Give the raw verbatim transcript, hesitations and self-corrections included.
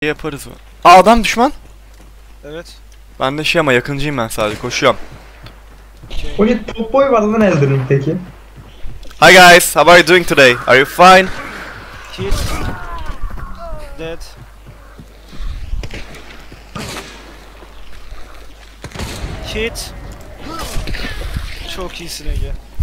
yaparız mı? Aa, adam düşman. Evet. Ben de şey ama yakıncıyım, ben sadece koşuyorum. Okay. O şey top boy var lan Elder'ın peki. Hi guys, how are you doing today? Are you fine? Hit. Dead. Hit. Çok iyisin Ege.